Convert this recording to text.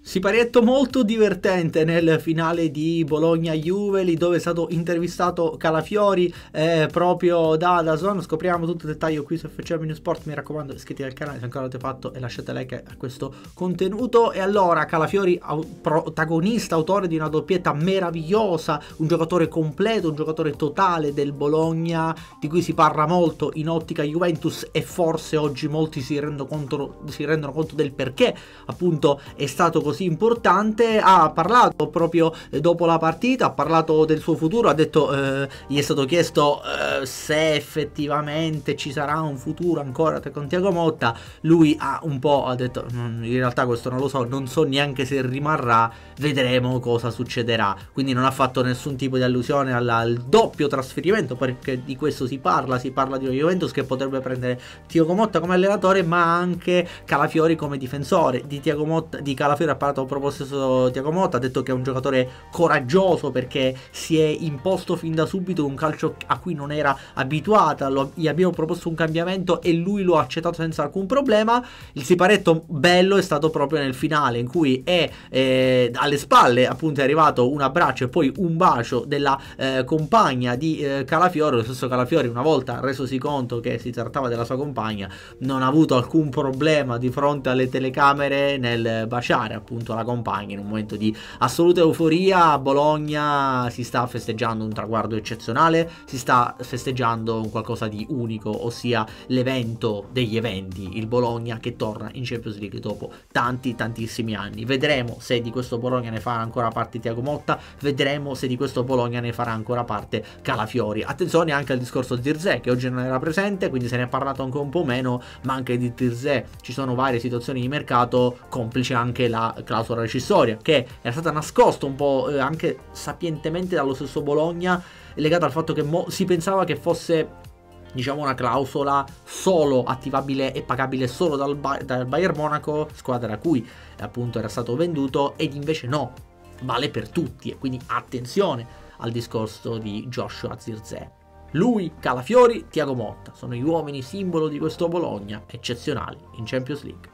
Siparietto molto divertente nel finale di Bologna-Juve, lì dove è stato intervistato Calafiori proprio da DAZN. Scopriamo tutto il dettaglio qui su FC Mini Sport. Mi raccomando, iscrivetevi al canale se ancora non l'avete fatto e lasciate like a questo contenuto. E allora, Calafiori, protagonista, autore di una doppietta meravigliosa, un giocatore completo, un giocatore totale del Bologna, di cui si parla molto in ottica Juventus, e forse oggi molti si rendono conto del perché appunto è stato così importante. Ha parlato proprio dopo la partita, ha parlato del suo futuro, ha detto, gli è stato chiesto se effettivamente ci sarà un futuro ancora con Thiago Motta. Lui ha detto in realtà questo non lo so, non so neanche se rimarrà, vedremo cosa succederà. Quindi non ha fatto nessun tipo di allusione al doppio trasferimento, perché di questo si parla di una Juventus che potrebbe prendere Thiago Motta come allenatore, ma anche Calafiori come difensore. Di Thiago Motta, di Calafiori ha parlato proprio stesso Thiago Motta, ha detto che è un giocatore coraggioso perché si è imposto fin da subito un calcio a cui non era abituata, gli abbiamo proposto un cambiamento e lui lo ha accettato senza alcun problema. Il siparetto bello è stato proprio nel finale, in cui alle spalle appunto è arrivato un abbraccio e poi un bacio della compagna di Calafiori. Lo stesso Calafiori, una volta resosi conto che si trattava della sua compagna, non ha avuto alcun problema di fronte alle telecamere nel baciare appunto la compagna in un momento di assoluta euforia. A Bologna si sta festeggiando un traguardo eccezionale, si sta festeggiando un qualcosa di unico, ossia l'evento degli eventi, il Bologna che torna in Champions League dopo tantissimi anni. Vedremo se di questo Bologna ne farà ancora parte Thiago Motta, vedremo se di questo Bologna ne farà ancora parte Calafiori. Attenzione anche al discorso Zirkzee, che oggi non era presente, quindi se ne è parlato anche un po' meno, ma anche di Zirkzee ci sono varie situazioni di mercato, complice anche la clausola rescissoria che era stata nascosta un po' anche sapientemente dallo stesso Bologna, legata al fatto che si pensava che fosse, diciamo, una clausola solo attivabile e pagabile solo dal Bayern Monaco, squadra a cui appunto era stato venduto, ed invece no, vale per tutti. E quindi attenzione al discorso di Joshua Zirkzee. Lui, Calafiori, Thiago Motta sono gli uomini simbolo di questo Bologna eccezionali in Champions League.